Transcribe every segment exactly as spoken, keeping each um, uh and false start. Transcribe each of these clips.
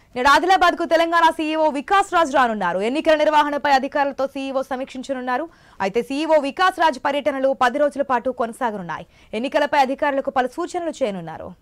నేడు ఆదిలాబాద్ కు తెలంగాణ సీఈఓ వికాస్ రాజ్ రానున్నారు. ఎన్నికల నిర్వహణపై అధికారులతో సీఈఓ సమీక్షించనున్నారు. అయితే సీఈఓ వికాస్ రాజ్ పర్యటనలు పది రోజుల పాటు కొనసాగనున్నాయి. ఎన్నికలపై అధికారులకు పలు సూచనలు చేయనున్నారు.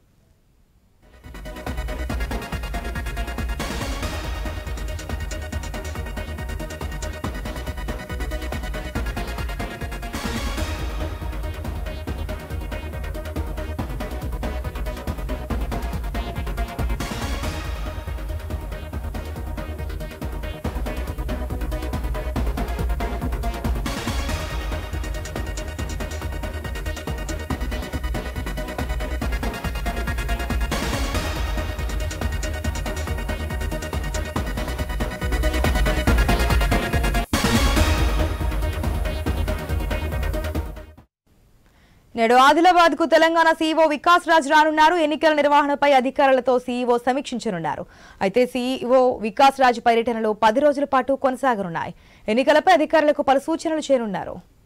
నేడు ఆదిలాబాద్ కు తెలంగాణ సీఈఓ వికాస్ రాజ్ రానున్నారు. ఎన్నికల నిర్వహణపై అధికారులతో సీఈఓ సమీక్షించనున్నారు. అయితే సీఈఓ వికాస్ రాజ్ పర్యటనలు పది రోజుల పాటు కొనసాగనున్నాయి. ఎన్నికలపై అధికారులకు పలు సూచనలు చేయనున్నారు.